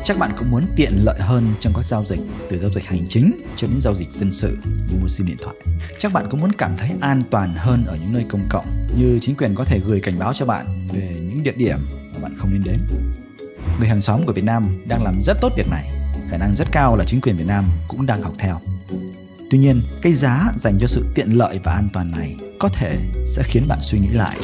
Chắc bạn cũng muốn tiện lợi hơn trong các giao dịch, từ giao dịch hành chính cho đến giao dịch dân sự như mua sim điện thoại. Chắc bạn cũng muốn cảm thấy an toàn hơn ở những nơi công cộng, như chính quyền có thể gửi cảnh báo cho bạn về những địa điểm mà bạn không nên đến. Người hàng xóm của Việt Nam đang làm rất tốt việc này, khả năng rất cao là chính quyền Việt Nam cũng đang học theo. Tuy nhiên, cái giá dành cho sự tiện lợi và an toàn này có thể sẽ khiến bạn suy nghĩ lại.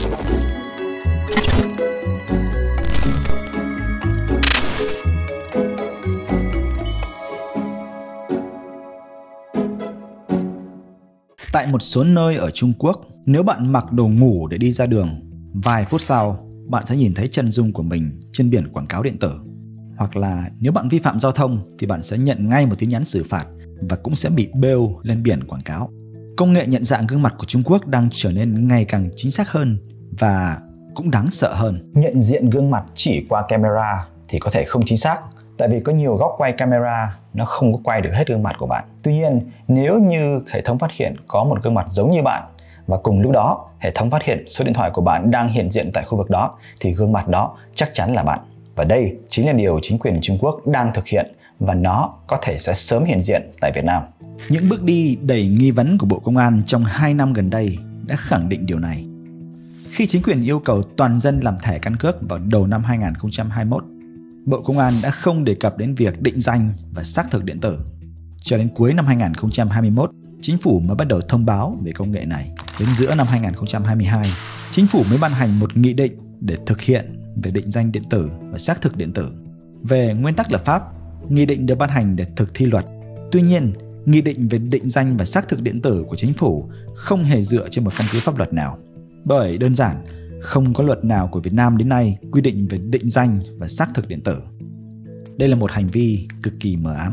Tại một số nơi ở Trung Quốc, nếu bạn mặc đồ ngủ để đi ra đường, vài phút sau, bạn sẽ nhìn thấy chân dung của mình trên biển quảng cáo điện tử. Hoặc là nếu bạn vi phạm giao thông thì bạn sẽ nhận ngay một tin nhắn xử phạt và cũng sẽ bị bêu lên biển quảng cáo. Công nghệ nhận dạng gương mặt của Trung Quốc đang trở nên ngày càng chính xác hơn và cũng đáng sợ hơn. Nhận diện gương mặt chỉ qua camera thì có thể không chính xác, tại vì có nhiều góc quay camera nó không có quay được hết gương mặt của bạn. Tuy nhiên, nếu như hệ thống phát hiện có một gương mặt giống như bạn và cùng lúc đó hệ thống phát hiện số điện thoại của bạn đang hiện diện tại khu vực đó thì gương mặt đó chắc chắn là bạn. Và đây chính là điều chính quyền Trung Quốc đang thực hiện và nó có thể sẽ sớm hiện diện tại Việt Nam. Những bước đi đầy nghi vấn của Bộ Công an trong 2 năm gần đây đã khẳng định điều này. Khi chính quyền yêu cầu toàn dân làm thẻ căn cước vào đầu năm 2021, Bộ Công an đã không đề cập đến việc định danh và xác thực điện tử. Cho đến cuối năm 2021, chính phủ mới bắt đầu thông báo về công nghệ này. Đến giữa năm 2022, chính phủ mới ban hành một nghị định để thực hiện về định danh điện tử và xác thực điện tử. Về nguyên tắc lập pháp, nghị định được ban hành để thực thi luật. Tuy nhiên, nghị định về định danh và xác thực điện tử của chính phủ không hề dựa trên một căn cứ pháp luật nào. Bởi đơn giản, không có luật nào của Việt Nam đến nay quy định về định danh và xác thực điện tử. Đây là một hành vi cực kỳ mờ ám.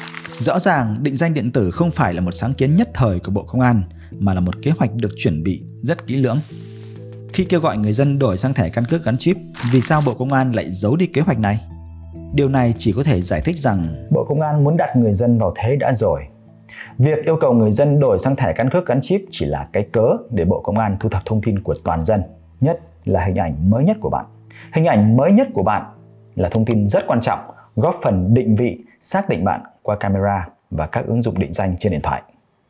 Rõ ràng, định danh điện tử không phải là một sáng kiến nhất thời của Bộ Công an, mà là một kế hoạch được chuẩn bị rất kỹ lưỡng. Khi kêu gọi người dân đổi sang thẻ căn cước gắn chip, vì sao Bộ Công an lại giấu đi kế hoạch này? Điều này chỉ có thể giải thích rằng Bộ Công an muốn đặt người dân vào thế đã rồi. Việc yêu cầu người dân đổi sang thẻ căn cước gắn chip chỉ là cái cớ để Bộ Công an thu thập thông tin của toàn dân, nhất là hình ảnh mới nhất của bạn. Hình ảnh mới nhất của bạn là thông tin rất quan trọng, góp phần định vị, xác định bạn qua camera và các ứng dụng định danh trên điện thoại.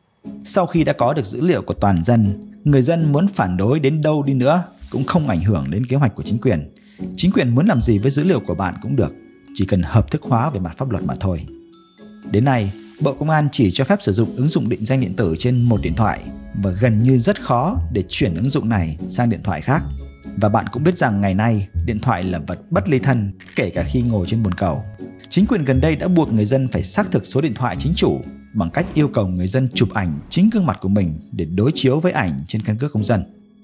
Sau khi đã có được dữ liệu của toàn dân, người dân muốn phản đối đến đâu đi nữa cũng không ảnh hưởng đến kế hoạch của chính quyền. Chính quyền muốn làm gì với dữ liệu của bạn cũng được, chỉ cần hợp thức hóa về mặt pháp luật mà thôi. Đến nay, Bộ Công an chỉ cho phép sử dụng ứng dụng định danh điện tử trên một điện thoại và gần như rất khó để chuyển ứng dụng này sang điện thoại khác. Và bạn cũng biết rằng ngày nay, điện thoại là vật bất ly thân, kể cả khi ngồi trên bồn cầu. Chính quyền gần đây đã buộc người dân phải xác thực số điện thoại chính chủ bằng cách yêu cầu người dân chụp ảnh chính gương mặt của mình để đối chiếu với ảnh trên căn cước công dân.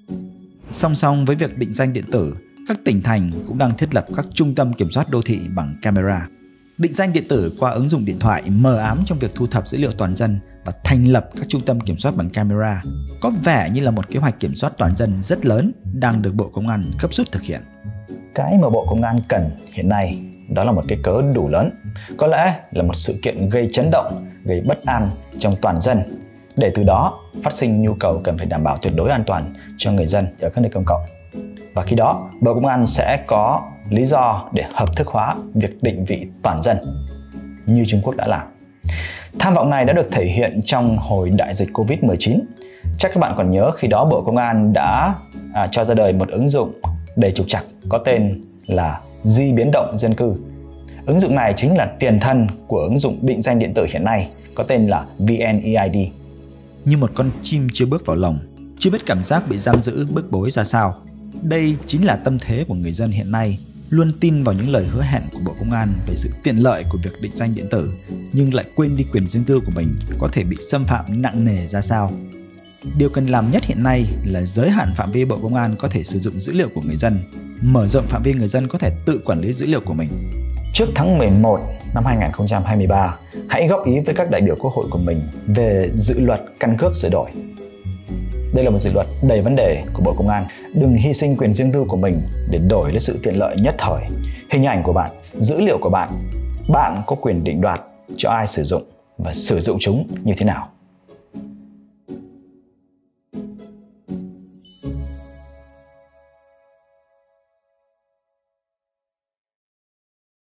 Song song với việc định danh điện tử, các tỉnh thành cũng đang thiết lập các trung tâm kiểm soát đô thị bằng camera. Định danh điện tử qua ứng dụng điện thoại mờ ám trong việc thu thập dữ liệu toàn dân và thành lập các trung tâm kiểm soát bằng camera có vẻ như là một kế hoạch kiểm soát toàn dân rất lớn đang được Bộ Công an gấp rút thực hiện. Cái mà Bộ Công an cần hiện nay đó là một cái cớ đủ lớn, có lẽ là một sự kiện gây chấn động, gây bất an trong toàn dân, để từ đó phát sinh nhu cầu cần phải đảm bảo tuyệt đối an toàn cho người dân ở các nơi công cộng. Và khi đó, Bộ Công an sẽ có lý do để hợp thức hóa việc định vị toàn dân như Trung Quốc đã làm. Tham vọng này đã được thể hiện trong hồi đại dịch Covid-19. Chắc các bạn còn nhớ khi đó Bộ Công an đã cho ra đời một ứng dụng đầy trục trặc có tên là di biến động dân cư. Ứng dụng này chính là tiền thân của ứng dụng định danh điện tử hiện nay có tên là VNeID. Như một con chim chưa bước vào lồng, chưa biết cảm giác bị giam giữ bức bối ra sao. Đây chính là tâm thế của người dân hiện nay, luôn tin vào những lời hứa hẹn của Bộ Công an về sự tiện lợi của việc định danh điện tử, nhưng lại quên đi quyền riêng tư của mình có thể bị xâm phạm nặng nề ra sao. Điều cần làm nhất hiện nay là giới hạn phạm vi Bộ Công an có thể sử dụng dữ liệu của người dân, mở rộng phạm vi người dân có thể tự quản lý dữ liệu của mình. Trước tháng 11 năm 2023, hãy góp ý với các đại biểu Quốc hội của mình về dự luật căn cước sửa đổi. Đây là một dự luật đầy vấn đề của Bộ Công an. Đừng hy sinh quyền riêng tư của mình để đổi lấy sự tiện lợi nhất thời. Hình ảnh của bạn, dữ liệu của bạn, bạn có quyền định đoạt cho ai sử dụng và sử dụng chúng như thế nào.